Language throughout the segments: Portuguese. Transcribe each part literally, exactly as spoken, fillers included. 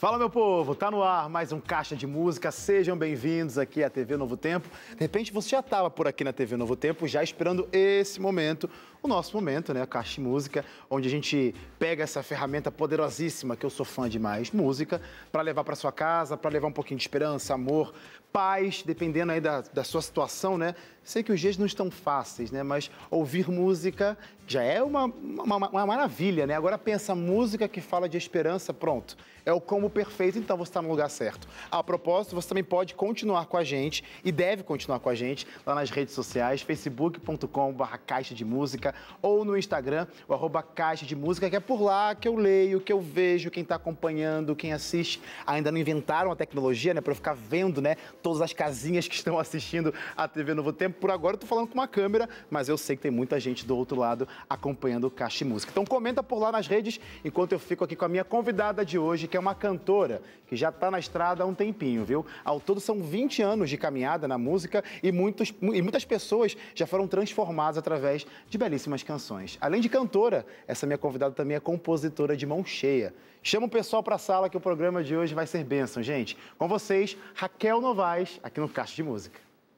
Fala, meu povo, tá no ar mais um Caixa de Música, sejam bem-vindos aqui à T V Novo Tempo. De repente você já estava por aqui na T V Novo Tempo, já esperando esse momento, o nosso momento, né, a Caixa de Música, onde a gente pega essa ferramenta poderosíssima, que eu sou fã demais, música, para levar para sua casa, para levar um pouquinho de esperança, amor, paz, dependendo aí da, da sua situação, né? Sei que os dias não estão fáceis, né? Mas ouvir música já é uma, uma, uma maravilha, né? Agora pensa, música que fala de esperança, pronto. É o combo perfeito, então você está no lugar certo. A propósito, você também pode continuar com a gente e deve continuar com a gente lá nas redes sociais, facebook ponto com barra caixa de música ou no Instagram, o arroba caixa de música, que é por lá que eu leio, que eu vejo, quem está acompanhando, quem assiste. Ainda não inventaram a tecnologia, né? Para eu ficar vendo, né? Todas as casinhas que estão assistindo a T V Novo Tempo. Por agora eu tô falando com uma câmera, mas eu sei que tem muita gente do outro lado acompanhando o Caixa de Música. Então comenta por lá nas redes, enquanto eu fico aqui com a minha convidada de hoje, que é uma cantora que já está na estrada há um tempinho, viu? Ao todo são vinte anos de caminhada na música e, muitos, e muitas pessoas já foram transformadas através de belíssimas canções. Além de cantora, essa minha convidada também é compositora de mão cheia. Chama o pessoal para a sala que o programa de hoje vai ser bênção, gente. Com vocês, Raquel Novaes, aqui no Caixa de Música.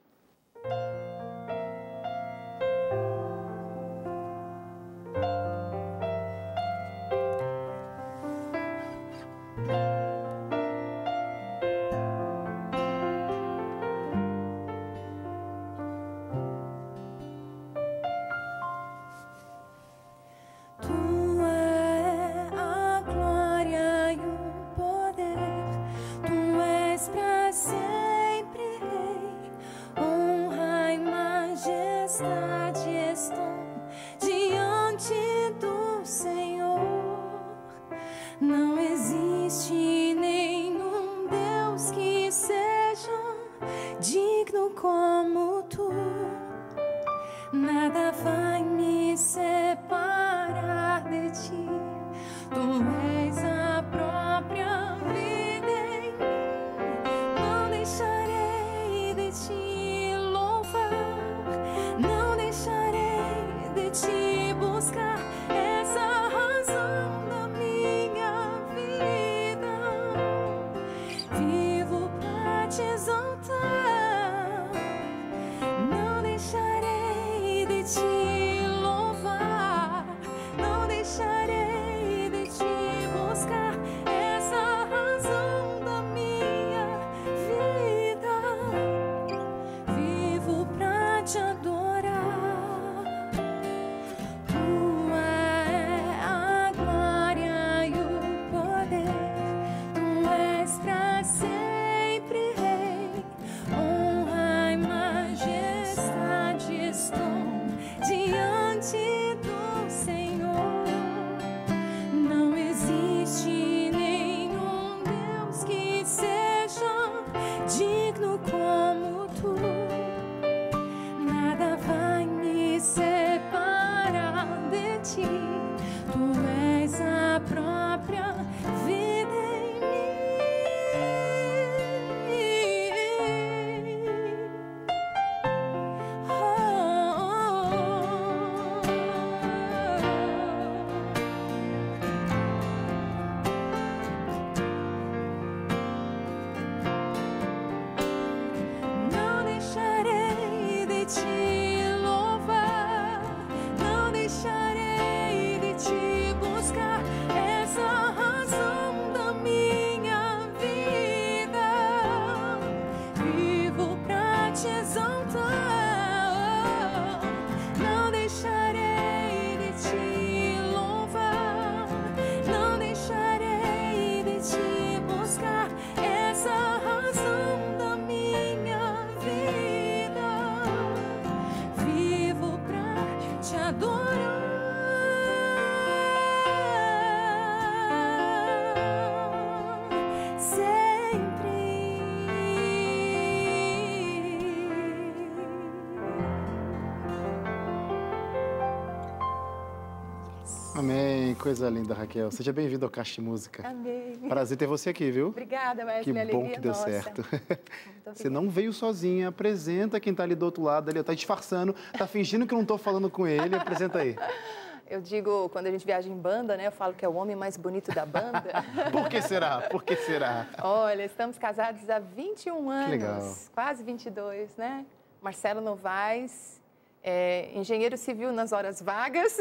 Amém, coisa linda, Raquel. Seja bem-vindo ao Caixa de Música. Amém. Prazer ter você aqui, viu? Obrigada, Wesley. Que bom que deu nossa. certo. Você não veio sozinha, apresenta quem tá ali do outro lado, ali, tá disfarçando, tá fingindo que eu não tô falando com ele, apresenta aí. Eu digo, quando a gente viaja em banda, né? Eu falo que é o homem mais bonito da banda. Por que será? Por que será? Olha, estamos casados há vinte e um anos, legal. quase vinte e dois, né? Marcelo Novaes, é, engenheiro civil nas horas vagas,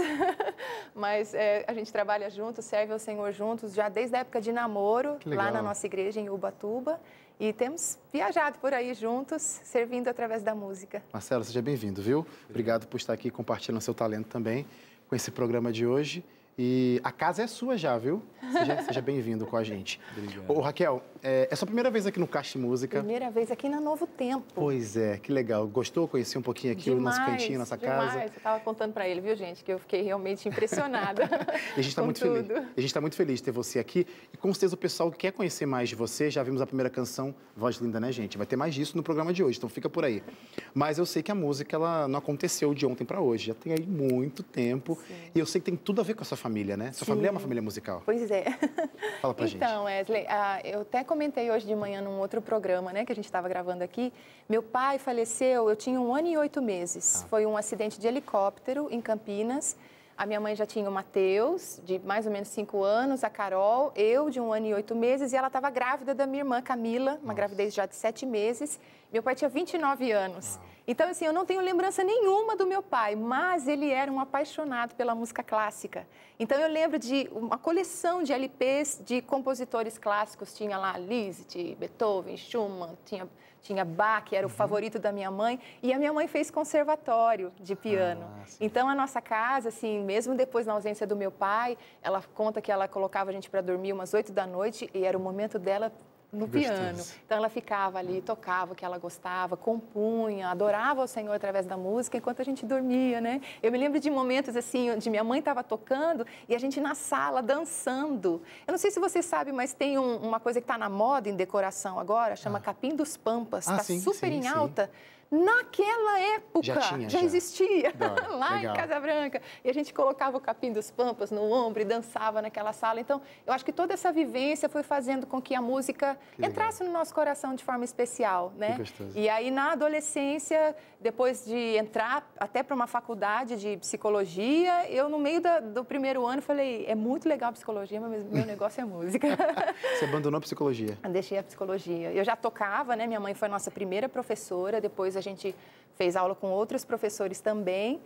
mas é, a gente trabalha juntos, serve ao Senhor juntos, já desde a época de namoro, lá na nossa igreja em Ubatuba. E temos viajado por aí juntos, servindo através da música. Marcelo, seja bem-vindo, viu? Obrigado por estar aqui compartilhando seu talento também com esse programa de hoje. E a casa é sua já, viu? Seja, seja bem-vindo com a gente. Obrigado. Ô, Raquel, é, é sua primeira vez aqui no Caixa Música? Primeira vez aqui na Novo Tempo. Pois é, que legal. Gostou? Conheci um pouquinho aqui demais, o nosso cantinho, nossa demais. casa. Eu estava contando para ele, viu, gente, que eu fiquei realmente impressionada. E a gente está muito tudo. feliz. A gente está muito feliz de ter você aqui. E com certeza o pessoal que quer conhecer mais de você, já vimos a primeira canção, Voz Linda, né, gente? Vai ter mais disso no programa de hoje, então fica por aí. Mas eu sei que a música, ela não aconteceu de ontem para hoje. Já tem aí muito tempo. Sim. E eu sei que tem tudo a ver com a sua família, né? Sua Sim. família é uma família musical. Pois é. Fala pra então, gente. Então, Wesley, ah, eu até comentei hoje de manhã num outro programa, né, que a gente estava gravando aqui. Meu pai faleceu, eu tinha um ano e oito meses. Ah. Foi um acidente de helicóptero em Campinas. A minha mãe já tinha o Matheus, de mais ou menos cinco anos, a Carol, eu de um ano e oito meses, e ela estava grávida da minha irmã Camila, uma Nossa. gravidez já de sete meses. Meu pai tinha vinte e nove anos. Ah. Então, assim, eu não tenho lembrança nenhuma do meu pai, mas ele era um apaixonado pela música clássica. Então, eu lembro de uma coleção de L Ps de compositores clássicos. Tinha lá Liszt, Beethoven, Schumann, tinha, tinha Bach, que era o uhum. favorito da minha mãe. E a minha mãe fez conservatório de piano. Ah, então, a nossa casa, assim, mesmo depois na ausência do meu pai, ela conta que ela colocava a gente para dormir umas oito da noite e era o momento dela no piano. Então, ela ficava ali, tocava o que ela gostava, compunha, adorava o Senhor através da música enquanto a gente dormia, né? Eu me lembro de momentos, assim, onde minha mãe estava tocando e a gente na sala, dançando. Eu não sei se você sabe, mas tem um, uma coisa que está na moda em decoração agora, chama ah. Capim dos Pampas, está ah, super sim, em alta. Sim. Naquela época já, tinha, já. já existia, Dora, lá legal. em Casa Branca. E a gente colocava o Capim dos Pampas no ombro e dançava naquela sala. Então, eu acho que toda essa vivência foi fazendo com que a música que entrasse legal. no nosso coração de forma especial, né? Que gostoso. E aí, na adolescência, depois de entrar até para uma faculdade de psicologia, eu, no meio da, do primeiro ano, falei, é muito legal a psicologia, mas meu negócio é música. Você abandonou a psicologia? Eu deixei a psicologia. Eu já tocava, né? Minha mãe foi a nossa primeira professora, depois a gente fez aula com outros professores também,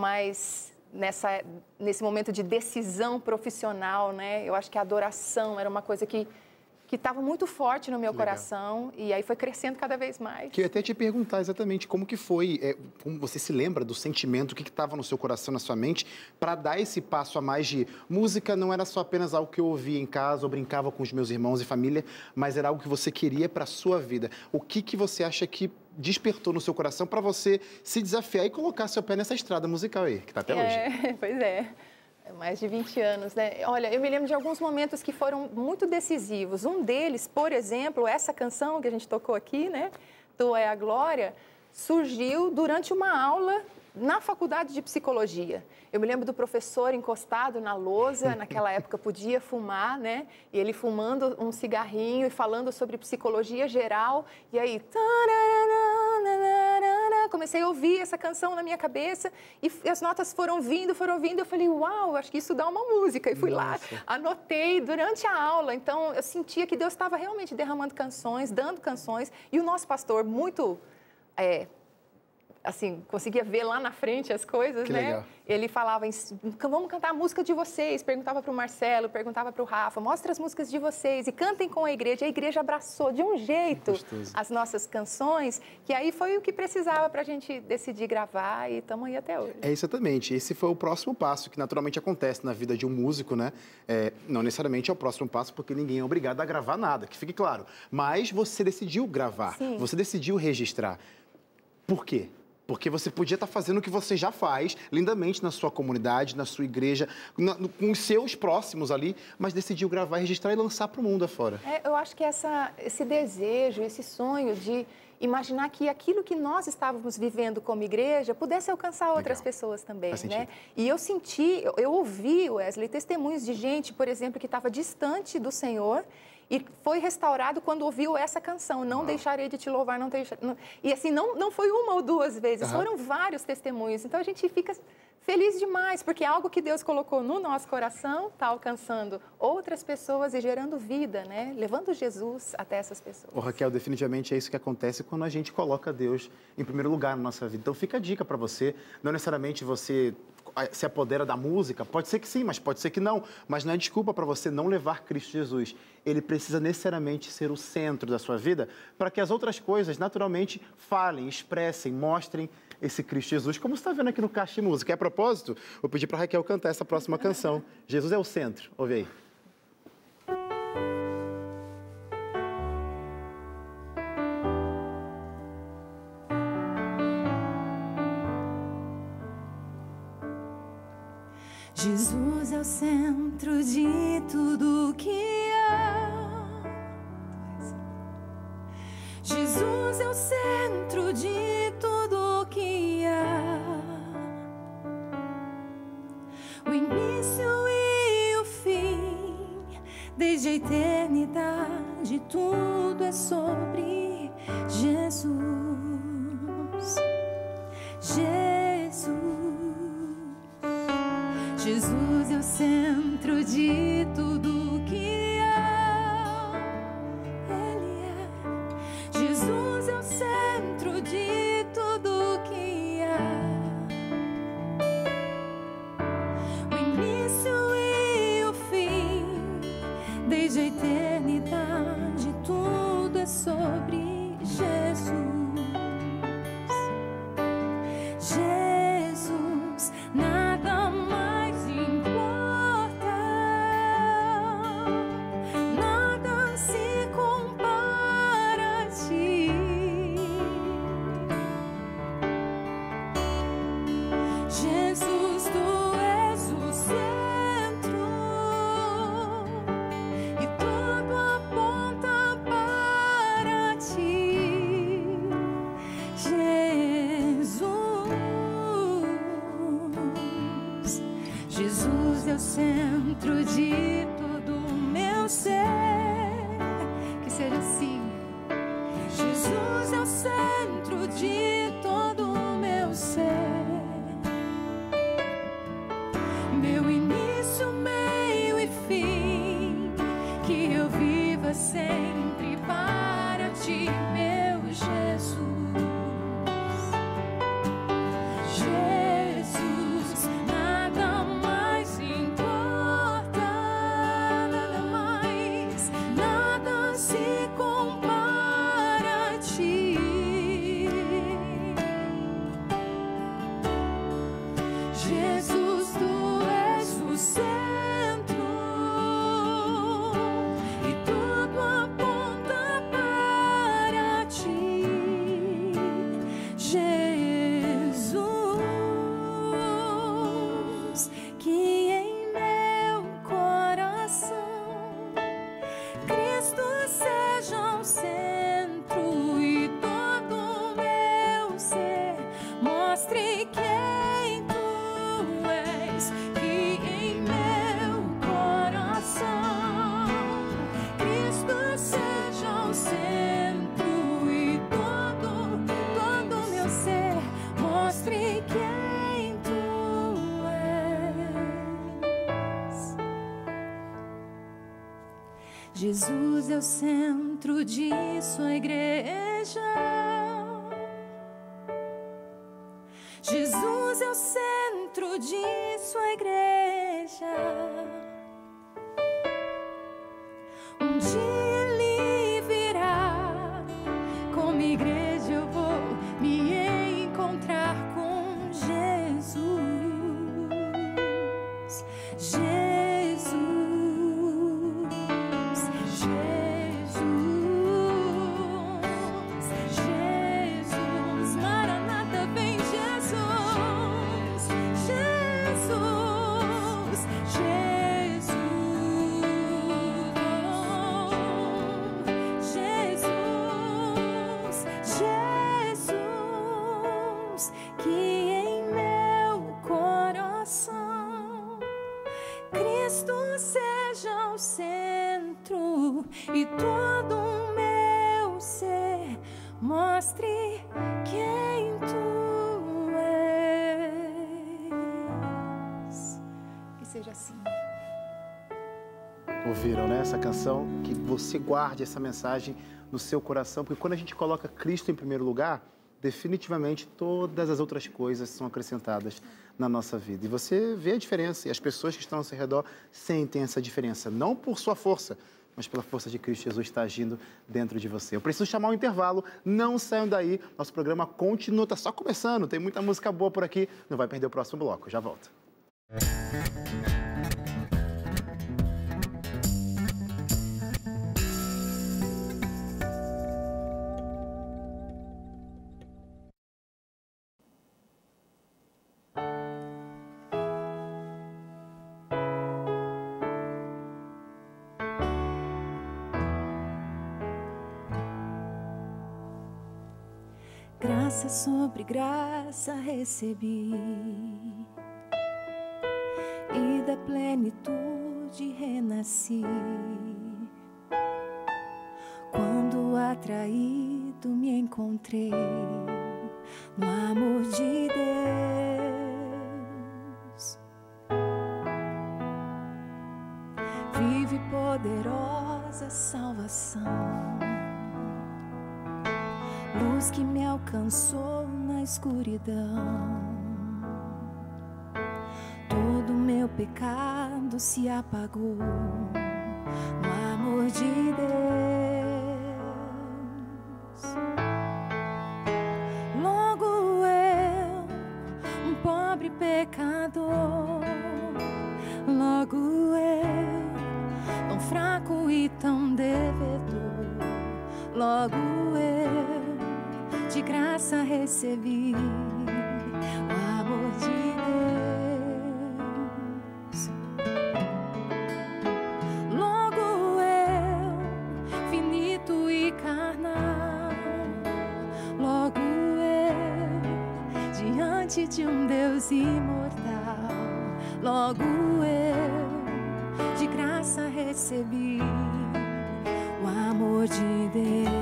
mas nessa, nesse momento de decisão profissional, né, eu acho que a adoração era uma coisa que que estava muito forte no meu coração e aí foi crescendo cada vez mais. Que eu ia até te perguntar exatamente como que foi, é, como você se lembra do sentimento, o que estava no seu coração, na sua mente, para dar esse passo a mais de música não era só apenas algo que eu ouvia em casa ou brincava com os meus irmãos e família, mas era algo que você queria para a sua vida. O que que você acha que despertou no seu coração para você se desafiar e colocar seu pé nessa estrada musical aí, que está até é, hoje? Pois é. Mais de vinte anos, né? Olha, eu me lembro de alguns momentos que foram muito decisivos. Um deles, por exemplo, essa canção que a gente tocou aqui, né? Tu é a Glória, surgiu durante uma aula na faculdade de psicologia. Eu me lembro do professor encostado na lousa, naquela época podia fumar, né? E ele fumando um cigarrinho e falando sobre psicologia geral. E aí... comecei a ouvir essa canção na minha cabeça e as notas foram vindo, foram vindo. Eu falei, uau, acho que isso dá uma música. E fui Nossa. lá, anotei durante a aula. Então, eu sentia que Deus estava realmente derramando canções, dando canções. E o nosso pastor, muito... É, assim, conseguia ver lá na frente as coisas, que né? Legal. Ele falava, vamos cantar a música de vocês. Perguntava para o Marcelo, perguntava para o Rafa, mostra as músicas de vocês e cantem com a igreja. A igreja abraçou de um jeito as nossas canções, que aí foi o que precisava para a gente decidir gravar e estamos aí até hoje. É, exatamente. Esse foi o próximo passo que naturalmente acontece na vida de um músico, né? É, não necessariamente é o próximo passo, porque ninguém é obrigado a gravar nada, que fique claro. Mas você decidiu gravar, Sim. você decidiu registrar. Por quê? Porque você podia estar fazendo o que você já faz, lindamente, na sua comunidade, na sua igreja, na, no, com os seus próximos ali, mas decidiu gravar, registrar e lançar para o mundo afora. É, eu acho que essa, esse desejo, esse sonho de imaginar que aquilo que nós estávamos vivendo como igreja pudesse alcançar outras Legal. pessoas também, né? E eu senti, eu, eu ouvi, Wesley, testemunhos de gente, por exemplo, que estava distante do Senhor e foi restaurado quando ouviu essa canção, Não Uau. deixarei de te louvar, não deixarei... Não... E assim, não, não foi uma ou duas vezes, uhum. foram vários testemunhos. Então a gente fica feliz demais, porque algo que Deus colocou no nosso coração está alcançando outras pessoas e gerando vida, né? Levando Jesus até essas pessoas. Ô, Raquel, definitivamente é isso que acontece quando a gente coloca Deus em primeiro lugar na nossa vida. Então fica a dica para você, não necessariamente você se apodera da música, pode ser que sim, mas pode ser que não, mas não é desculpa para você não levar Cristo Jesus. Ele precisa necessariamente ser o centro da sua vida para que as outras coisas naturalmente falem, expressem, mostrem esse Cristo Jesus, como você está vendo aqui no Caixa de Música. E a propósito, vou pedir para a Raquel cantar essa próxima canção. Jesus é o centro. Ouve aí. Jesus é o centro de tudo que há. Jesus é o centro de tudo que há. O início e o fim, desde a eternidade, tudo é sobre Jesus. Jesus. Jesus é o centro de tudo que há. Ele é. Jesus é o centro de tudo que há. O início e o fim, desde a eternidade, tudo é sobre Jesus. Jesus, nada mais importa, nada se compara a ti. Jesus, tu és o centro e tudo aponta para ti. Jesus, Jesus é o centro de todo o meu ser. Que seja assim. Jesus é o centro de todo o meu ser. Meu início, meio e fim, que eu viva sempre para ti, meu Jesus. Jesus, nada mais importa, nada mais, nada se compara a ti. Jesus, tu és o centro e tudo aponta para ti. Jesus, que em meu coração Cristo seja o centro e todo o meu ser mostre quem tu és. Que em meu coração Cristo seja o centro e todo, todo o meu ser mostre quem tu és. Jesus é o centro de sua igreja. Jesus é o centro de sua igreja. Um dia ele virá, como igreja eu vou me encontrar com Jesus. Jesus, Jesus, Jesus, Maranata, vem Jesus, Jesus, Jesus, Jesus, Jesus, que em meu coração Cristo seja o centro e todo o meu ser mostre quem tu és. seja assim. Ouviram, né, essa canção? Que você guarde essa mensagem no seu coração, porque quando a gente coloca Cristo em primeiro lugar, definitivamente todas as outras coisas são acrescentadas na nossa vida. E você vê a diferença, e as pessoas que estão ao seu redor sentem essa diferença, não por sua força, mas pela força de Cristo Jesus está agindo dentro de você. Eu preciso chamar um intervalo, não saiam daí, nosso programa continua, está só começando, tem muita música boa por aqui, não vai perder o próximo bloco, já volto. Graça sobre graça recebi, e da plenitude renasci. Quando atraído me encontrei no amor de Deus, vive poderosa salvação, luz que me alcançou na escuridão. Todo meu pecado se apagou no amor de Deus. Logo eu, um pobre pecador, logo eu, tão fraco e tão devedor, logo eu, de graça recebi o amor de Deus. Logo eu, finito e carnal, logo eu, diante de um Deus imortal, logo eu, de graça recebi o amor de Deus.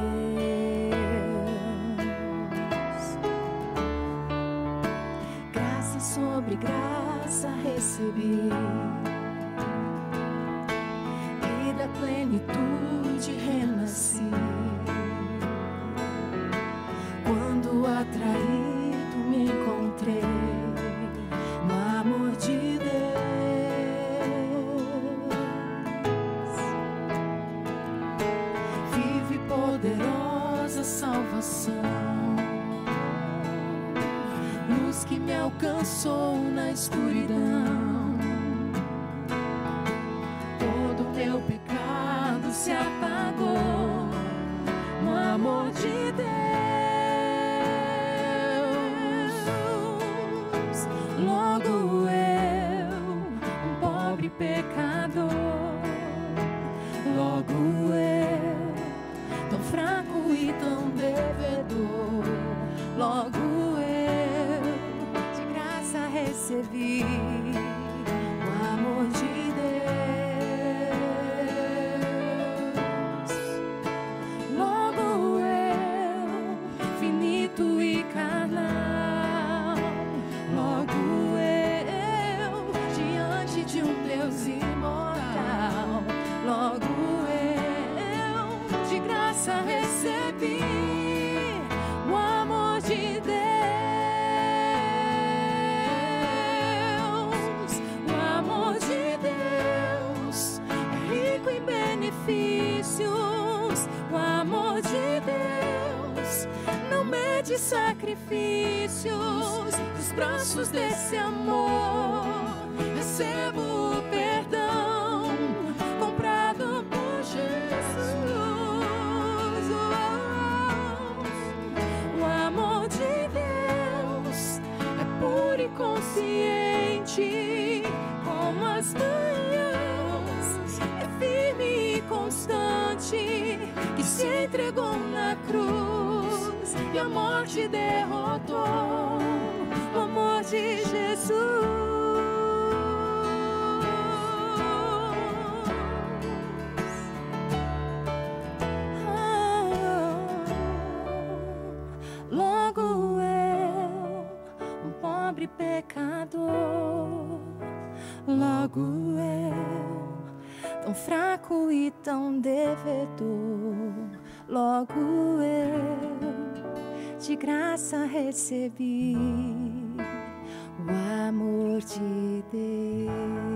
Sobre graça recebi, e da plenitude renasci. Quando atraído me encontrei no amor de Deus. Vive poderosa salvação, luz que me alcançou na escuridão. Todo teu pecado se apagou no amor de Deus. Logo eu, um pobre pecador, logo eu, tão fraco e tão devedor, logo eu, recebi o amor de Deus. Logo eu, finito e carnal, logo eu, diante de um Deus imortal, logo eu, de graça recebi o amor de Deus. O amor de Deus não mede sacrifícios. Dos braços desse amor recebo o perdão comprado por Jesus. O amor de Deus é puro e consciente como as manhãs, é firme e constante, que se entregou na cruz e a morte derrotou. O amor de Jesus. Logo eu, um pobre pecador, logo logo eu, tão fraco e tão devedor, logo eu, de graça recebi o amor de Deus.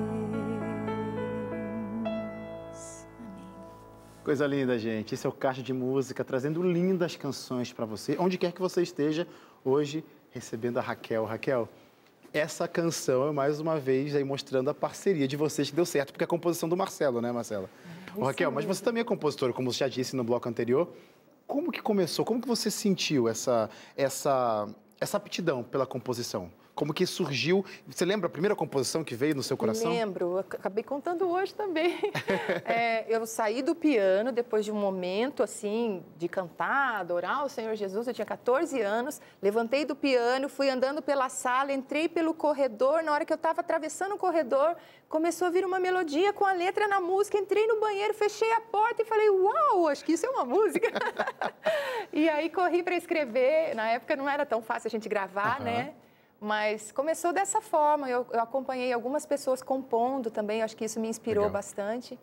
Amém. Coisa linda, gente. Esse é o Caixa de Música, trazendo lindas canções para você, onde quer que você esteja hoje, recebendo a Raquel. Raquel, essa canção é mais uma vez aí mostrando a parceria de vocês que deu certo, porque é a composição do Marcelo, né, Marcela? É, Ô, Raquel, mas você também é compositora, como você já disse no bloco anterior. Como que começou? Como que você sentiu essa, essa, essa aptidão pela composição? Como que surgiu? Você lembra a primeira composição que veio no seu coração? Lembro, acabei contando hoje também. É, eu saí do piano depois de um momento, assim, de cantar, adorar o Senhor Jesus. Eu tinha quatorze anos, levantei do piano, fui andando pela sala, entrei pelo corredor. Na hora que eu estava atravessando o corredor, começou a vir uma melodia com a letra na música. Entrei no banheiro, fechei a porta e falei, uau, acho que isso é uma música. E aí corri para escrever. Na época não era tão fácil a gente gravar, uhum. né? Mas começou dessa forma, eu, eu acompanhei algumas pessoas compondo também, acho que isso me inspirou Legal. bastante.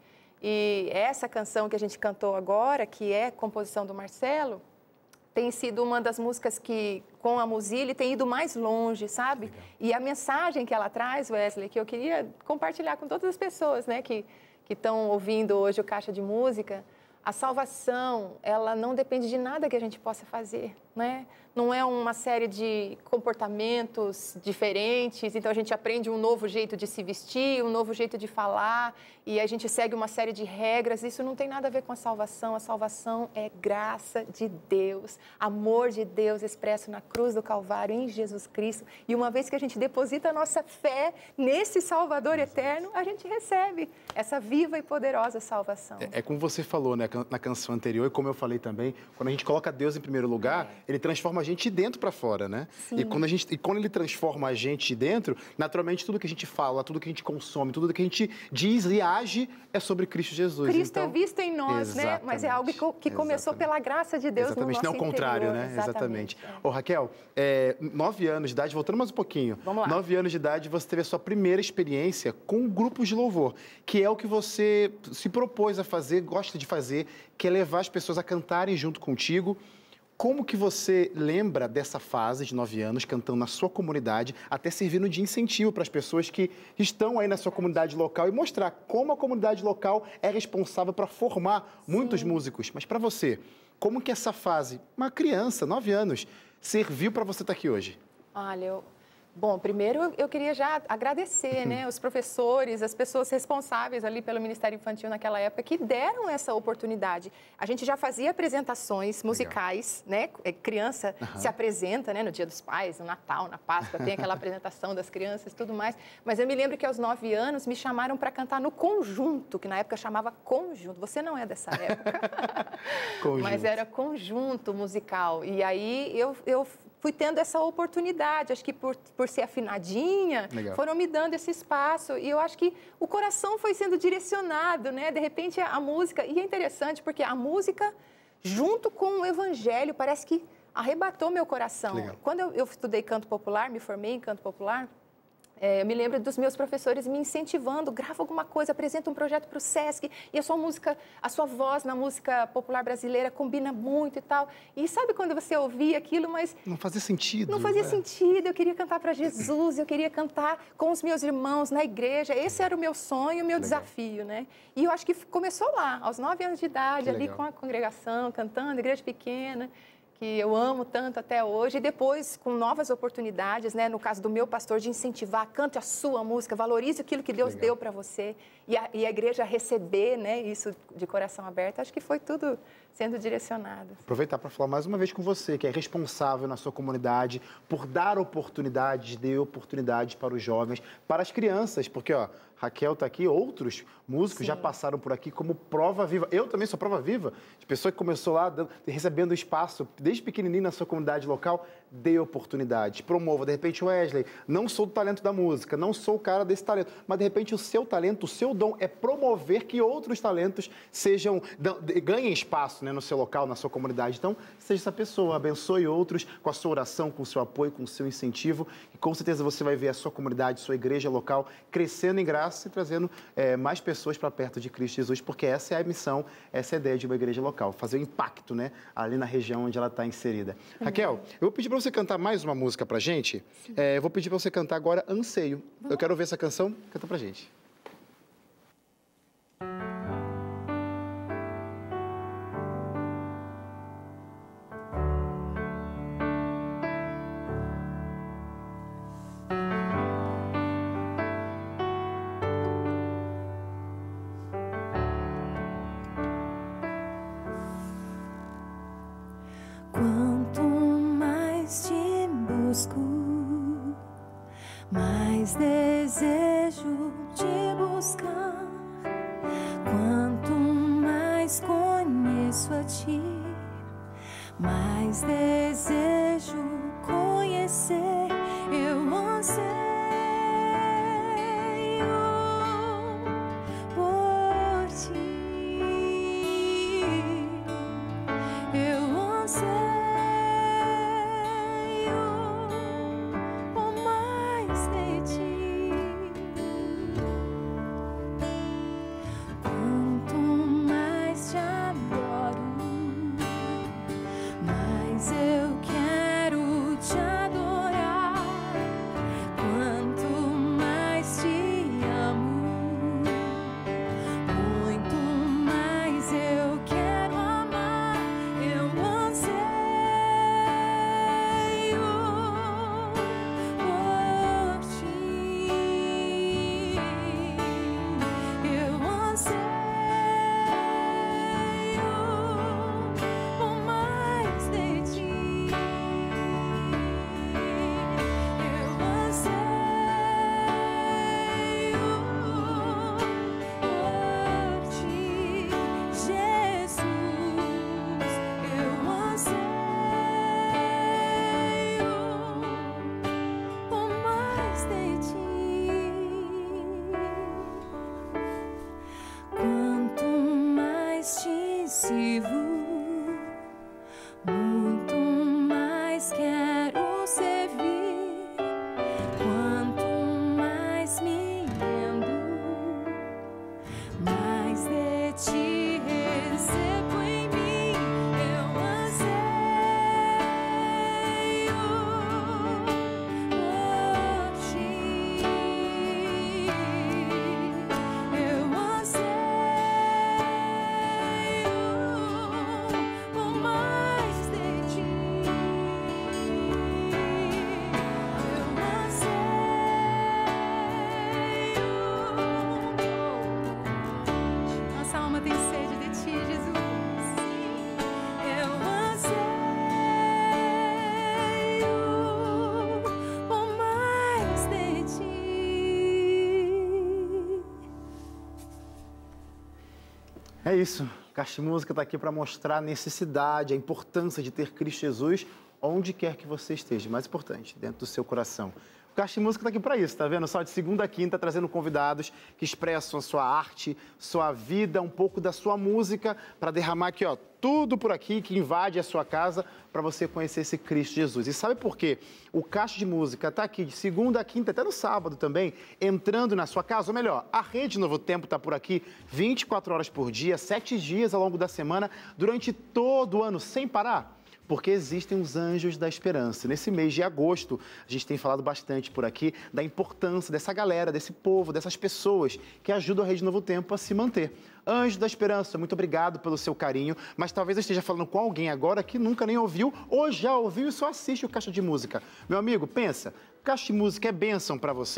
E essa canção que a gente cantou agora, que é composição do Marcelo, tem sido uma das músicas que, com a Muzile, tem ido mais longe, sabe? Legal. E a mensagem que ela traz, Wesley, que eu queria compartilhar com todas as pessoas, né, que que estão ouvindo hoje o Caixa de Música, a salvação, ela não depende de nada que a gente possa fazer, né? Não é uma série de comportamentos diferentes, então a gente aprende um novo jeito de se vestir, um novo jeito de falar, e a gente segue uma série de regras. Isso não tem nada a ver com a salvação. A salvação é graça de Deus, amor de Deus expresso na cruz do Calvário, em Jesus Cristo. E uma vez que a gente deposita a nossa fé nesse Salvador eterno, a gente recebe essa viva e poderosa salvação. É, é como você falou, né, na canção anterior, e como eu falei também, quando a gente coloca Deus em primeiro lugar, é. ele transforma a gente de dentro para fora, né? E quando, a gente, e quando ele transforma a gente de dentro, naturalmente tudo que a gente fala, tudo que a gente consome, tudo que a gente diz e age é sobre Cristo Jesus. Cristo então, é visto em nós, exatamente, né? Mas é algo que começou pela graça de Deus exatamente, no nosso não é o contrário, interior. né? Exatamente. É. Ô, Raquel, é, nove anos de idade, voltando mais um pouquinho. Vamos lá. Nove anos de idade, você teve a sua primeira experiência com grupos de louvor, que é o que você se propôs a fazer, gosta de fazer, que é levar as pessoas a cantarem junto contigo. Como que você lembra dessa fase de nove anos, cantando na sua comunidade, até servindo de incentivo para as pessoas que estão aí na sua comunidade local e mostrar como a comunidade local é responsável para formar Sim. muitos músicos? Mas para você, como que essa fase, uma criança, nove anos, serviu para você estar aqui hoje? Olha, eu... Bom, primeiro eu queria já agradecer, né, os professores, as pessoas responsáveis ali pelo Ministério Infantil naquela época que deram essa oportunidade. A gente já fazia apresentações musicais, Legal. né? Criança uhum. se apresenta, né, no Dia dos Pais, no Natal, na Páscoa, tem aquela apresentação das crianças e tudo mais. Mas eu me lembro que aos nove anos me chamaram para cantar no conjunto, que na época chamava conjunto. Você não é dessa época, mas era conjunto musical. E aí eu, eu fui tendo essa oportunidade, acho que por, por ser afinadinha, Legal. foram me dando esse espaço e eu acho que o coração foi sendo direcionado, né? De repente a, a música, e é interessante porque a música junto com o evangelho parece que arrebatou meu coração. Legal. Quando eu, eu estudei canto popular, me formei em canto popular, É, eu me lembro dos meus professores me incentivando, grava alguma coisa, apresenta um projeto para o Sesc, e a sua música, a sua voz na música popular brasileira combina muito e tal. E sabe quando você ouvia aquilo, mas... Não fazia sentido. Não fazia é. sentido, eu queria cantar para Jesus, eu queria cantar com os meus irmãos na igreja, esse era o meu sonho, o meu Legal. desafio, né? E eu acho que começou lá, aos nove anos de idade, que ali legal. com a congregação, cantando, igreja pequena, que eu amo tanto até hoje, e depois com novas oportunidades, né? No caso do meu pastor, de incentivar, cante a sua música, valorize aquilo que Deus Legal. deu para você, e a, e a igreja receber, né? Isso de coração aberto, acho que foi tudo sendo direcionado. Aproveitar para falar mais uma vez com você, que é responsável na sua comunidade por dar oportunidades, dê oportunidades para os jovens, para as crianças, porque, ó, Raquel está aqui, outros músicos Sim. já passaram por aqui como prova viva. Eu também sou prova viva, de pessoa que começou lá dando, recebendo espaço desde pequenininho na sua comunidade local, dê oportunidade, promova. De repente, Wesley, não sou do talento da música, não sou o cara desse talento, mas de repente o seu talento, o seu dom é promover que outros talentos sejam, ganhem espaço, né, no seu local, na sua comunidade. Então, seja essa pessoa, abençoe outros com a sua oração, com o seu apoio, com o seu incentivo, e com certeza você vai ver a sua comunidade, sua igreja local crescendo em graça e trazendo é, mais pessoas para perto de Cristo Jesus, porque essa é a missão, essa é a ideia de uma igreja local, fazer o impacto, né, ali na região onde ela está inserida. Uhum. Raquel, eu vou pedir para você cantar mais uma música pra gente. É, eu vou pedir para você cantar agora Anseio. Vamos. Eu quero ver essa canção. Canta pra gente. Mais desejo te buscar, quanto mais conheço a ti, mais desejo conhecer, eu anseio por ti, eu anseio. Muito mais quero servir, quanto mais me rendo, mais de ti recebo em mim, eu anseio por ti, eu anseio por mais de ti, eu anseio. Nossa alma tem sede de ti, Jesus. Eu anseio por mais de ti. É isso. Caixa de Música está aqui para mostrar a necessidade, a importância de ter Cristo Jesus onde quer que você esteja. Mais importante, dentro do seu coração. O Caixa de Música está aqui para isso, tá vendo? Só de segunda a quinta, trazendo convidados que expressam a sua arte, sua vida, um pouco da sua música, para derramar aqui, ó, tudo por aqui que invade a sua casa para você conhecer esse Cristo Jesus. E sabe por quê? O Caixa de Música está aqui de segunda a quinta, até no sábado também, entrando na sua casa. Ou melhor, a Rede Novo Tempo está por aqui vinte e quatro horas por dia, sete dias ao longo da semana, durante todo o ano, sem parar. Porque existem os Anjos da Esperança. Nesse mês de agosto, a gente tem falado bastante por aqui da importância dessa galera, desse povo, dessas pessoas que ajudam a Rede Novo Tempo a se manter. Anjos da Esperança, muito obrigado pelo seu carinho, mas talvez eu esteja falando com alguém agora que nunca nem ouviu ou já ouviu e só assiste o Caixa de Música. Meu amigo, pensa, Caixa de Música é bênção para você?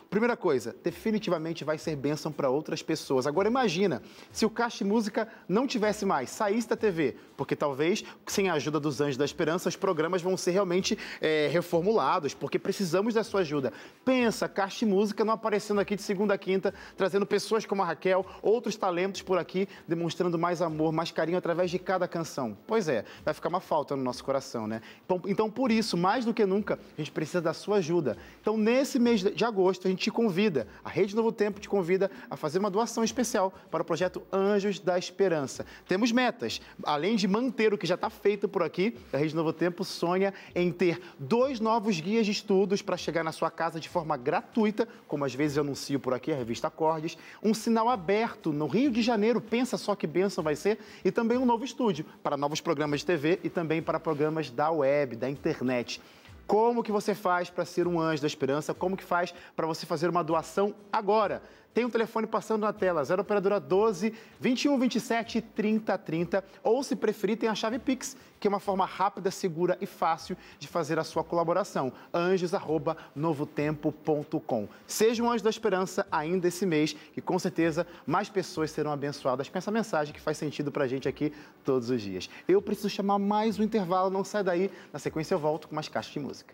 Primeira coisa, definitivamente vai ser bênção para outras pessoas. Agora imagina, se o Caixa de Música não tivesse mais, saísse da T V, porque talvez, sem a ajuda dos Anjos da Esperança, os programas vão ser realmente é, reformulados, porque precisamos da sua ajuda. Pensa, Caixa de Música não aparecendo aqui de segunda a quinta, trazendo pessoas como a Raquel, outros talentos por aqui, demonstrando mais amor, mais carinho através de cada canção. Pois é, vai ficar uma falta no nosso coração, né? Então, então por isso, mais do que nunca, a gente precisa da sua ajuda. Então, nesse mês de agosto, a gente te convida, a Rede Novo Tempo te convida a fazer uma doação especial para o projeto Anjos da Esperança. Temos metas, além de manter o que já está feito por aqui, a Rede Novo Tempo sonha em ter dois novos guias de estudos para chegar na sua casa de forma gratuita, como às vezes eu anuncio por aqui, a revista Acordes, um sinal aberto no Rio de Janeiro, pensa só que bênção vai ser, e também um novo estúdio para novos programas de T V e também para programas da web, da internet. Como que você faz para ser um anjo da esperança? Como que faz para você fazer uma doação agora? Tem um telefone passando na tela, zero operadora doze, vinte e um, vinte e sete, trinta, trinta, ou se preferir tem a chave Pix, que é uma forma rápida, segura e fácil de fazer a sua colaboração, anjos arroba novotempo ponto com. Seja um anjo da esperança ainda esse mês, que com certeza mais pessoas serão abençoadas com essa mensagem que faz sentido pra gente aqui todos os dias. Eu preciso chamar mais um intervalo, não sai daí, na sequência eu volto com mais caixas de música.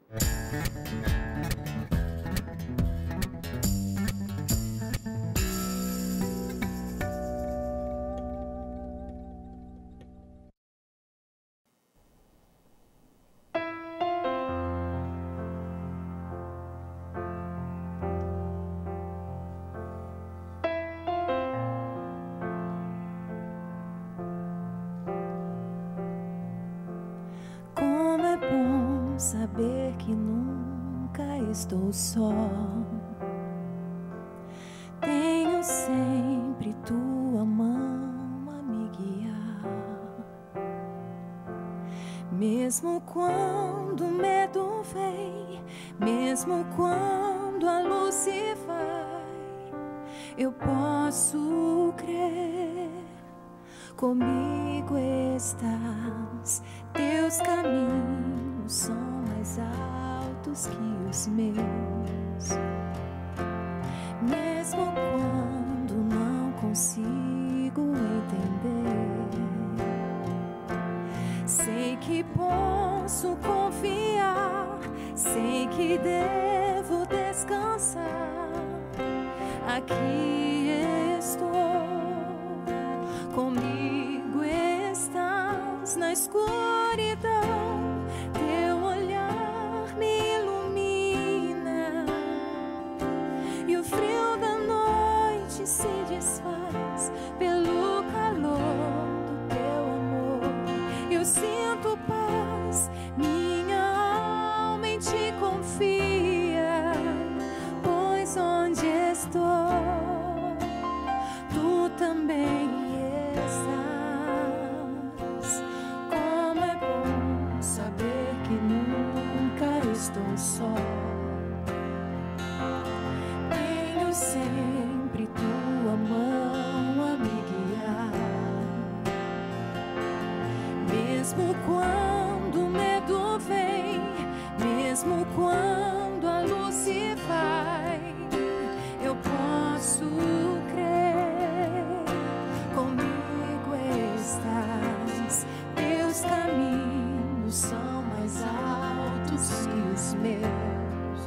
Saber que nunca estou só, tenho sempre tua mão a me guiar. Mesmo quando o medo vem, mesmo quando a luz se vai, eu posso crer. Comigo estás, teus caminhos são mais altos que os meus. Mesmo quando não consigo entender, sei que posso confiar, sei que devo descansar. Aqui estou, comigo estás na escuridão. Teu olhar me ilumina e o frio da noite se desfaz pelo calor do teu amor. Eu sinto paz, minha alma em ti confia, pois onde estou, tu também estás. Como é bom saber que nunca estou só. Tenho sempre tua mão a me guiar. Mesmo quando o medo vem, mesmo quando a luz se vai, eu posso crer. Comigo estás, teus caminhos são mais altos que os meus.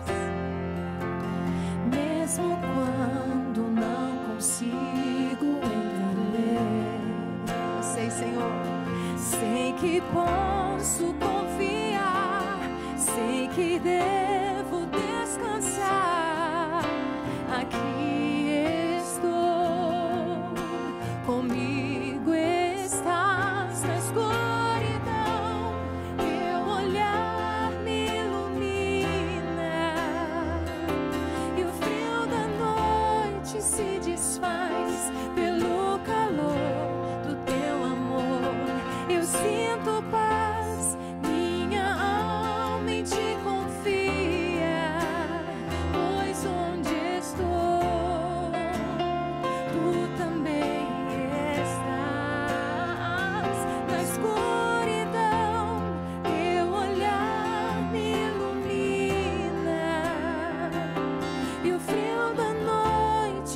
Mesmo quando não consigo entender, eu sei, Senhor, sei que posso confiar, sei que devo descansar. Aqui estou, comigo estás na escuridão. Teu olhar me ilumina e o frio da noite se desfaz pelo calor do teu amor. Eu sinto paz, minha alma em ti confia,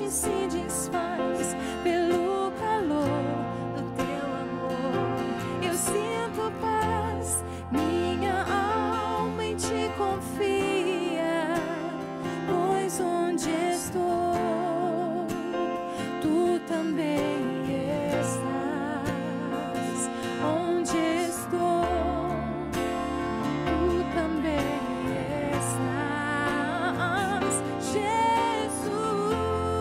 se desfaz pelo calor do teu amor. Eu sinto paz, minha alma em ti confia, pois onde estou, tu também estás. Onde estou, tu também estás, Jesus.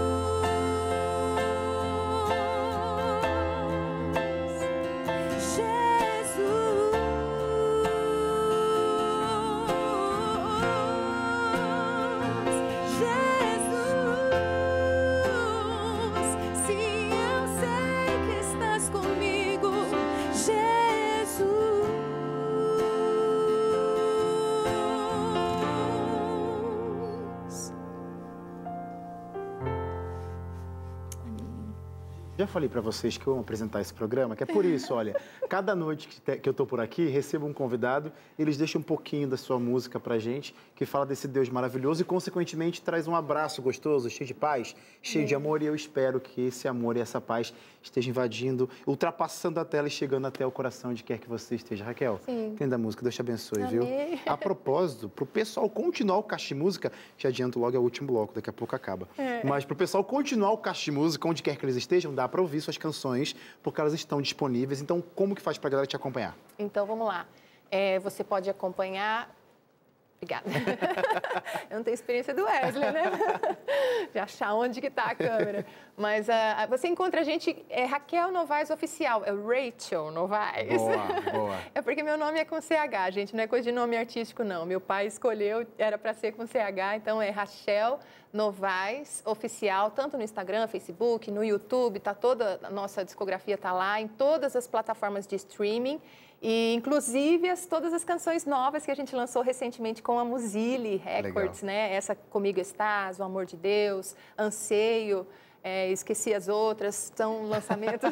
Já falei para vocês que eu amo apresentar esse programa, que é por isso, olha, cada noite que, te, que eu tô por aqui, recebo um convidado, eles deixam um pouquinho da sua música pra gente, que fala desse Deus maravilhoso e, consequentemente, traz um abraço gostoso, cheio de paz, cheio é. de amor, e eu espero que esse amor e essa paz estejam invadindo, ultrapassando a tela e chegando até o coração de quer que você esteja. Raquel, Sim. entenda a música, Deus te abençoe, Amém. viu? A propósito, pro pessoal continuar o Caixa de Música, já adianto logo, é o último bloco, daqui a pouco acaba. É. Mas pro pessoal continuar o Caixa de Música, onde quer que eles estejam, dá para ouvir suas canções, porque elas estão disponíveis. Então, como que faz para a galera te acompanhar? Então, vamos lá. É, você pode acompanhar... Obrigada. Eu não tenho experiência do Wesley, né? De achar onde que está a câmera. Mas uh, você encontra a gente, é Raquel Novaes Oficial, é Rachel Novaes. Boa, boa. É porque meu nome é com C H, gente, não é coisa de nome artístico, não. Meu pai escolheu, era para ser com C H, então é Rachel Novaes Oficial, tanto no Instagram, Facebook, no YouTube, tá toda a nossa discografia está lá, em todas as plataformas de streaming. E, inclusive, as, todas as canções novas que a gente lançou recentemente com a Muzili Records, né? Essa Comigo Estás, O Amor de Deus, Anseio, é, esqueci as outras, são lançamentos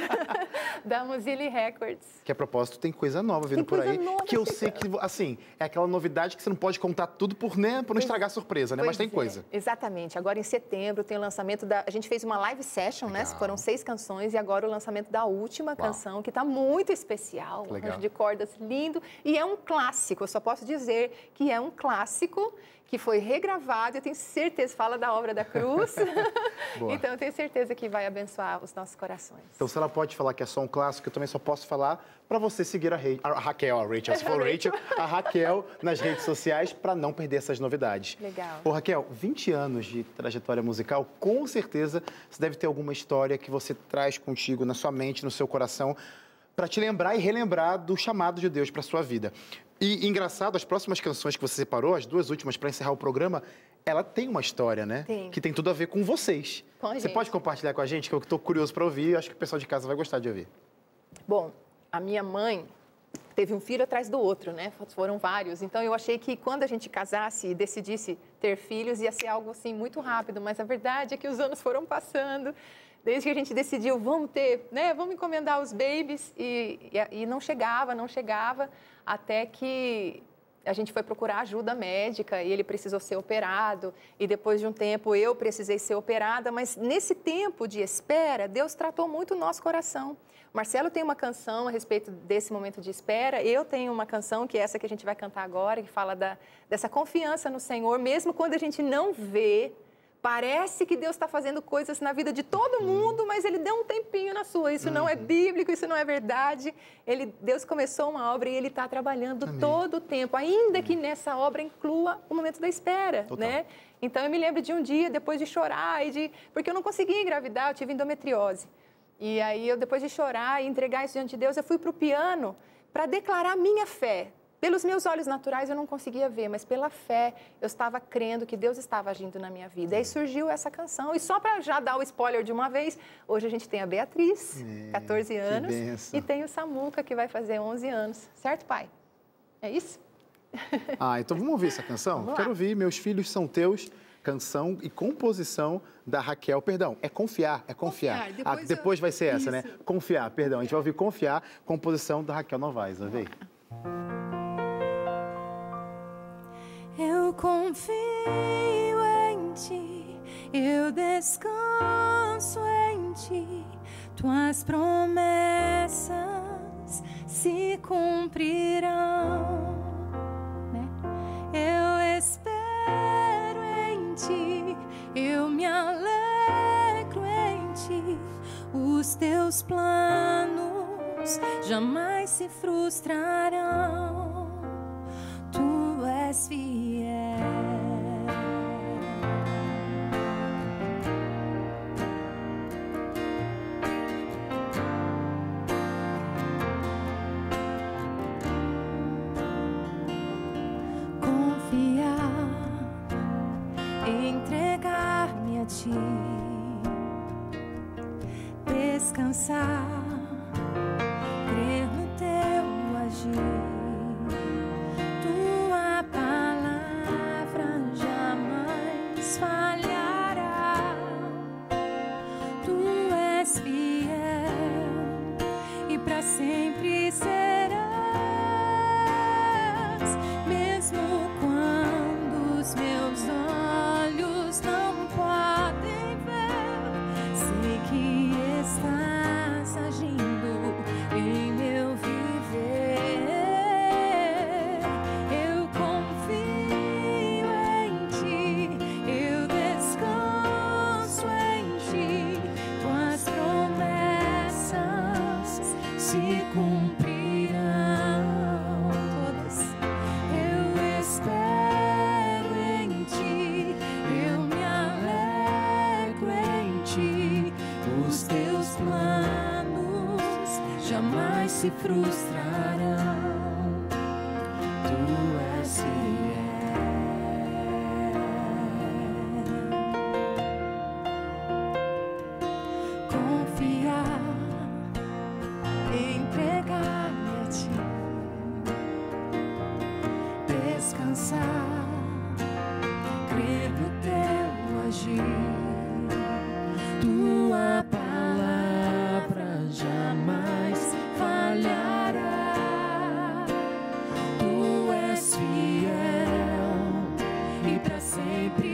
da Muzili Records. Que a propósito tem coisa nova vindo tem por coisa aí, nova que eu chegando. sei que, assim, é aquela novidade que você não pode contar tudo por, né, por não estragar a surpresa, né? Mas tem é, coisa. Exatamente. Agora, em setembro, tem o lançamento da... A gente fez uma live session, Legal. né? Foram seis canções e agora o lançamento da última Uau. canção, que está muito especial. Um arranjo de cordas lindo. E é um clássico, eu só posso dizer que é um clássico que foi regravado, eu tenho certeza, fala da obra da cruz. Então, eu tenho certeza que vai abençoar os nossos corações. Então, se ela pode falar que é só um clássico, eu também só posso falar para você seguir a, Ra a Raquel, a Rachel, se for Rachel, a Raquel nas redes sociais para não perder essas novidades. Legal. Ô, Raquel, vinte anos de trajetória musical, com certeza você deve ter alguma história que você traz contigo na sua mente, no seu coração, para te lembrar e relembrar do chamado de Deus para sua vida. E, engraçado, as próximas canções que você separou, as duas últimas para encerrar o programa, ela tem uma história, né? Tem. Que tem tudo a ver com vocês. Com a você gente. pode compartilhar com a gente, que eu estou curioso para ouvir e acho que o pessoal de casa vai gostar de ouvir. Bom, a minha mãe teve um filho atrás do outro, né? Foram vários. Então, eu achei que quando a gente casasse e decidisse ter filhos, ia ser algo, assim, muito rápido. Mas a verdade é que os anos foram passando. Desde que a gente decidiu, vamos ter, né? Vamos encomendar os babies. E, e, e não chegava, não chegava. Até que a gente foi procurar ajuda médica e ele precisou ser operado. E depois de um tempo eu precisei ser operada. Mas nesse tempo de espera, Deus tratou muito o nosso coração. O Marcelo tem uma canção a respeito desse momento de espera. Eu tenho uma canção, que é essa que a gente vai cantar agora, que fala da, dessa confiança no Senhor, mesmo quando a gente não vê. Parece que Deus está fazendo coisas na vida de todo mundo, mas Ele deu um tempinho na sua. Isso uhum. não é bíblico, isso não é verdade. Ele, Deus começou uma obra e Ele está trabalhando Amém. todo o tempo, ainda Amém. que nessa obra inclua o momento da espera, Total. né? Então, eu me lembro de um dia, depois de chorar, e de... porque eu não conseguia engravidar, eu tive endometriose. E aí, eu, depois de chorar e entregar isso diante de Deus, eu fui para o piano para declarar minha fé. Pelos meus olhos naturais eu não conseguia ver, mas pela fé eu estava crendo que Deus estava agindo na minha vida. E aí surgiu essa canção. E só para já dar o spoiler de uma vez, hoje a gente tem a Beatriz, é, catorze anos, e tem o Samuca, que vai fazer onze anos. Certo, pai? É isso? Ah, então vamos ouvir essa canção? Vamos Quero lá. ouvir Meus Filhos São Teus, canção e composição da Raquel. Perdão, é Confiar, é Confiar. Confiar. Depois, ah, depois eu... vai ser essa, isso. né? Confiar, perdão. A gente vai ouvir Confiar, composição da Raquel Novaes, vai ver? Eu confio em ti eu descanso em ti, tuas promessas se cumprirão, né? Eu espero em ti, eu me alegro em ti, os teus planos jamais se frustrarão, tu és fiel. Entregar-me a ti, descansar, crer no teu agir, tua palavra jamais falhará, tu és fiel e para sempre serás, mesmo quando os meus olhos não podem ver, sei que estás agindo em meu viver. Eu confio em ti, eu descanso em ti, tuas promessas se cumprirão todas. Eu espero em ti, eu me alegro em ti, os teus planos jamais se frustrarão, tu és fiel. Confiar, entregar-me a ti, descansar, crer no teu agir, tua palavra jamais falhará, tu és fiel e para sempre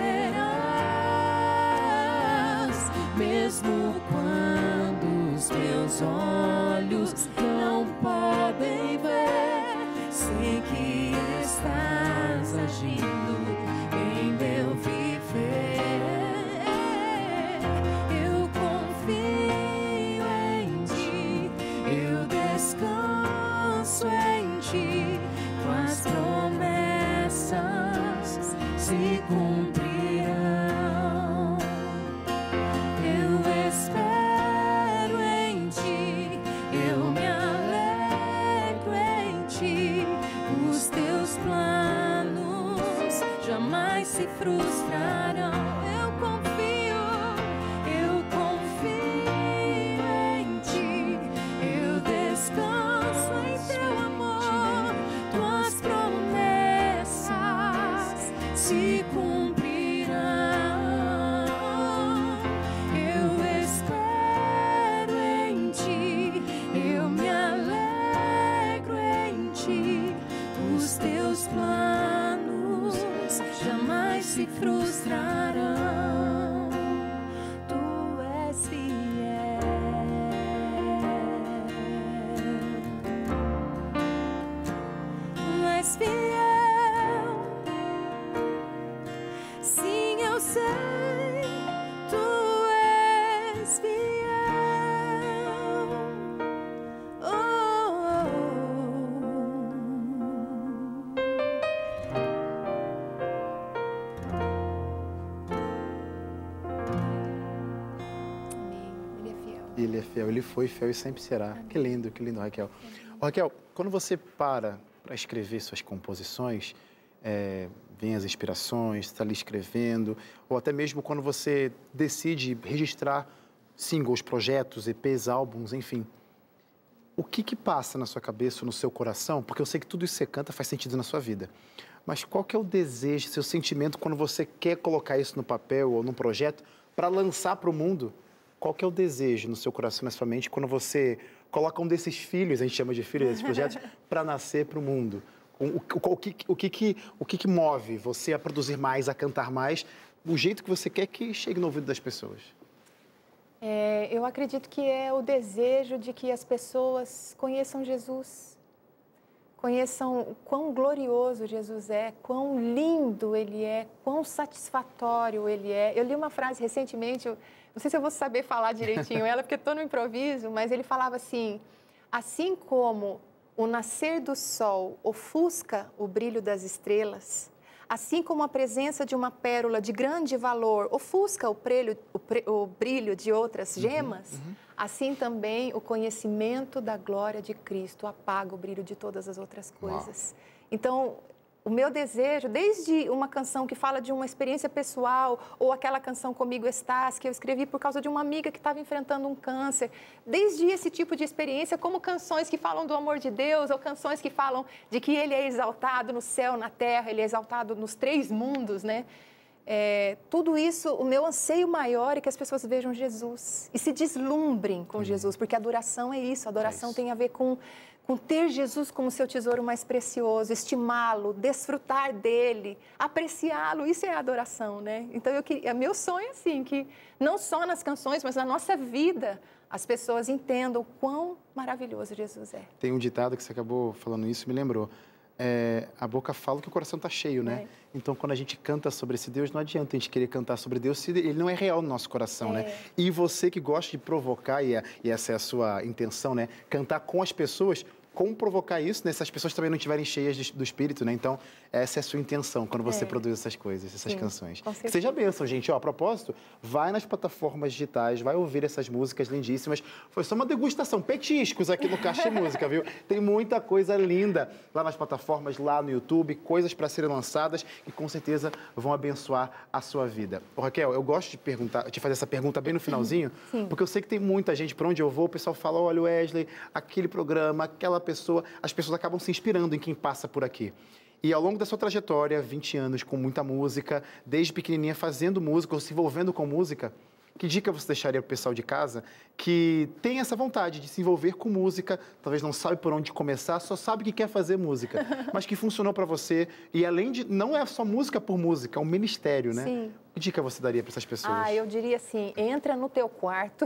serás, mesmo quando os meus olhos não podem ver, sei que estás agindo em meu viver. Eu confio em ti, eu descanso em ti, tuas promessas se cumprirão. Eu espero em ti, eu me alegro em ti, os teus planos jamais se frustrarão. Eu confio, eu confio em ti, eu descanso em teu amor, tuas promessas se cumprirão. Eu espero em ti, eu me alegro em ti, os teus planos jamais se frustrarão, tu és fiel. Tu és fiel, sim, eu sei, tu és fiel. Oh, oh, Amém. Ele é fiel. Ele é fiel, ele foi fiel e sempre será. Que lindo, que lindo, Raquel. Ô, Raquel, quando você para para escrever suas composições, é, vem as inspirações, está ali escrevendo, ou até mesmo quando você decide registrar singles, projetos, E Pês, álbuns, enfim, o que que passa na sua cabeça, no seu coração? Porque eu sei que tudo isso que você canta faz sentido na sua vida. Mas qual que é o desejo, seu sentimento quando você quer colocar isso no papel ou num projeto para lançar para o mundo? Qual que é o desejo no seu coração, na sua mente, quando você coloca um desses filhos, a gente chama de filhos, desses projetos, para nascer para o mundo? O, o, o, que, o, que, que, o que que move você a produzir mais, a cantar mais, o jeito que você quer que chegue no ouvido das pessoas? É, eu acredito que é o desejo de que as pessoas conheçam Jesus, conheçam o quão glorioso Jesus é, quão lindo Ele é, quão satisfatório Ele é. Eu li uma frase recentemente, eu não sei se eu vou saber falar direitinho ela, porque estou no improviso, mas ele falava assim, assim como o nascer do sol ofusca o brilho das estrelas, assim como a presença de uma pérola de grande valor ofusca o, prelho, o, pre, o brilho de outras gemas, uhum, uhum. assim também o conhecimento da glória de Cristo apaga o brilho de todas as outras coisas. Uau. Então, o meu desejo, desde uma canção que fala de uma experiência pessoal, ou aquela canção Comigo Estás, que eu escrevi por causa de uma amiga que estava enfrentando um câncer, desde esse tipo de experiência, como canções que falam do amor de Deus, ou canções que falam de que Ele é exaltado no céu, na terra, Ele é exaltado nos três mundos, né? É, tudo isso, o meu anseio maior é que as pessoas vejam Jesus e se deslumbrem com hum. Jesus, porque a adoração é isso, a adoração é isso. tem a ver com... com ter Jesus como seu tesouro mais precioso, estimá-lo, desfrutar dele, apreciá-lo, isso é adoração, né? Então, eu queria, meu sonho é assim, que não só nas canções, mas na nossa vida, as pessoas entendam o quão maravilhoso Jesus é. Tem um ditado que você acabou falando isso, me lembrou. É, a boca fala que o coração está cheio, né? É. Então, quando a gente canta sobre esse Deus, não adianta a gente querer cantar sobre Deus se ele não é real no nosso coração, é. né? E você que gosta de provocar, e, a, e essa é a sua intenção, né? Cantar com as pessoas, como provocar isso, né? Se as pessoas também não estiverem cheias de, do Espírito, né? Então, essa é a sua intenção quando você é. produz essas coisas, essas Sim, canções. Que seja bênção, gente. Ó, a propósito, vai nas plataformas digitais, vai ouvir essas músicas lindíssimas. Foi só uma degustação, petiscos aqui no Caixa de Música, viu? Tem muita coisa linda lá nas plataformas, lá no YouTube, coisas para serem lançadas e com certeza vão abençoar a sua vida. Ô, Raquel, eu gosto de perguntar, de fazer essa pergunta bem no finalzinho, Sim. porque eu sei que tem muita gente, por onde eu vou, o pessoal fala, olha, Wesley, aquele programa, aquela pessoa, as pessoas acabam se inspirando em quem passa por aqui. E ao longo da sua trajetória, vinte anos com muita música, desde pequenininha fazendo música ou se envolvendo com música, que dica você deixaria para o pessoal de casa que tem essa vontade de se envolver com música, talvez não sabe por onde começar, só sabe que quer fazer música, mas que funcionou para você e além de, não é só música por música, é um ministério, né? Sim. Que dica você daria para essas pessoas? Ah, eu diria assim, entra no teu quarto,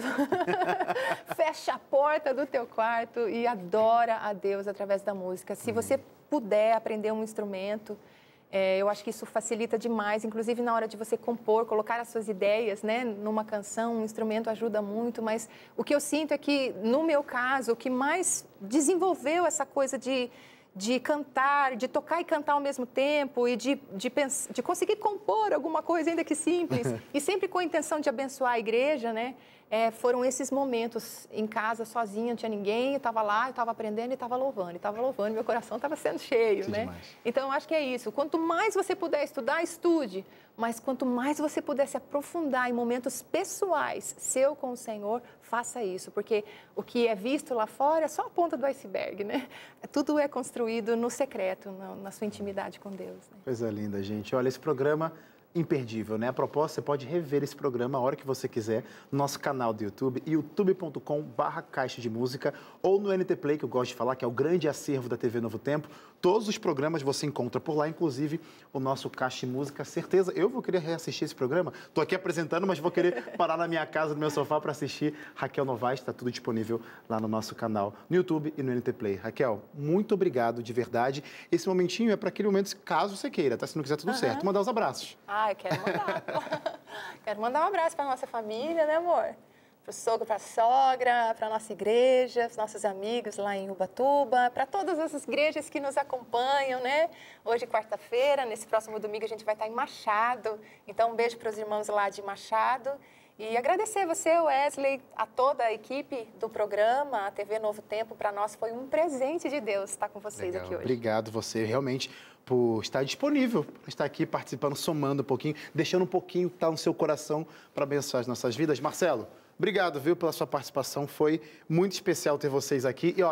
fecha a porta do teu quarto e adora a Deus através da música. Se você puder aprender um instrumento, é, eu acho que isso facilita demais, inclusive na hora de você compor, colocar as suas ideias, né, numa canção, um instrumento ajuda muito, mas o que eu sinto é que, no meu caso, o que mais desenvolveu essa coisa de... de cantar, de tocar e cantar ao mesmo tempo e de, de, pens... de conseguir compor alguma coisa, ainda que simples, e sempre com a intenção de abençoar a igreja, né? É, foram esses momentos em casa, sozinha, não tinha ninguém, eu estava lá, eu estava aprendendo e estava louvando, e estava louvando, meu coração estava sendo cheio, que né? Demais. Então, eu acho que é isso. Quanto mais você puder estudar, estude, mas quanto mais você puder se aprofundar em momentos pessoais, seu com o Senhor, faça isso, porque o que é visto lá fora é só a ponta do iceberg, né? Tudo é construído no secreto, na sua intimidade com Deus. Né? Coisa linda, gente. Olha, esse programa... imperdível, né? A propósito, você pode rever esse programa a hora que você quiser no nosso canal do YouTube, youtube ponto com barra caixa de música, ou no N T Play, que eu gosto de falar, que é o grande acervo da T V Novo Tempo. Todos os programas você encontra por lá, inclusive o nosso Caixa de Música. Certeza, eu vou querer reassistir esse programa. Estou aqui apresentando, mas vou querer parar na minha casa, no meu sofá, para assistir Raquel Novaes. Está tudo disponível lá no nosso canal, no YouTube e no N T Play. Raquel, muito obrigado, de verdade. Esse momentinho é para aquele momento, caso você queira, tá? Se não quiser, tudo uhum. certo. Mandar os abraços. Ah, eu quero mandar. Quero mandar um abraço para nossa família, né, amor? Para o sogro, para a sogra, para a nossa igreja, os nossos amigos lá em Ubatuba, para todas as igrejas que nos acompanham, né? Hoje, quarta-feira, nesse próximo domingo, a gente vai estar em Machado. Então, um beijo para os irmãos lá de Machado. E agradecer você, Wesley, a toda a equipe do programa, a T V Novo Tempo. Para nós foi um presente de Deus estar com vocês Legal. aqui hoje. Obrigado você, realmente, por estar disponível, por estar aqui participando, somando um pouquinho, deixando um pouquinho que está no seu coração para abençoar as nossas vidas. Marcelo, obrigado, viu, pela sua participação. Foi muito especial ter vocês aqui. E olha,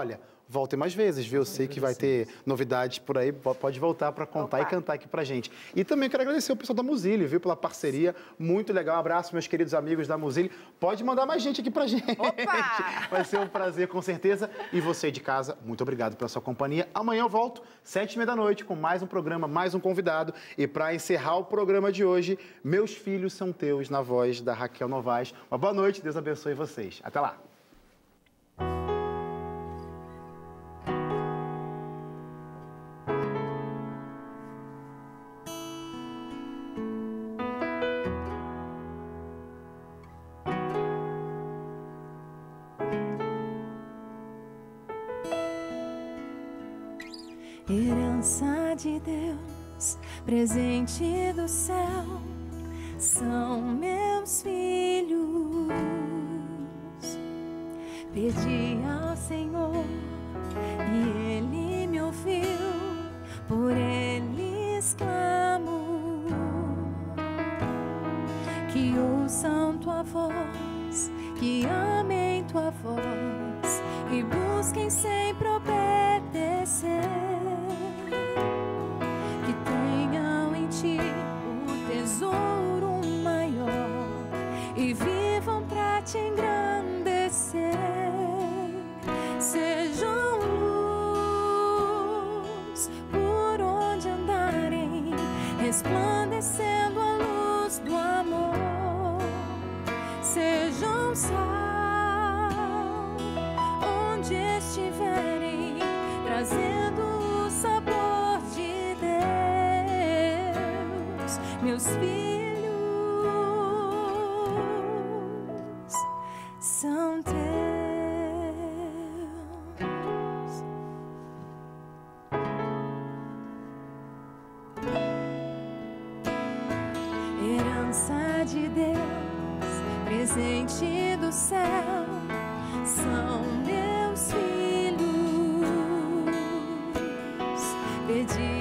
voltem mais vezes, viu? Eu sei que vai ter novidades por aí, pode voltar para contar Opa. e cantar aqui pra gente. E também quero agradecer o pessoal da Muzile, viu? Pela parceria, muito legal. Um abraço, meus queridos amigos da Muzile. Pode mandar mais gente aqui pra gente. Opa! Vai ser um prazer, com certeza. E você de casa, muito obrigado pela sua companhia. Amanhã eu volto, sete e meia da noite, com mais um programa, mais um convidado. E para encerrar o programa de hoje, Meus Filhos São Teus, na voz da Raquel Novaes. Uma boa noite, Deus abençoe vocês. Até lá. Herança de Deus, presente do céu, são meus filhos. Pedi ao Senhor e Ele me ouviu, por eles clamo. Que ouçam tua voz, que amem tua voz e busquem sempre obedecer. Que tenham em ti o tesouro maior e vivam pra te engrandecer. Sejam luz por onde andarem, resplandecendo a luz do amor. Sejam sal onde estiverem, trazendo o sabor de Deus. Meus filhos são teus. Herança de Deus, presente do céu, são meus filhos. Pedi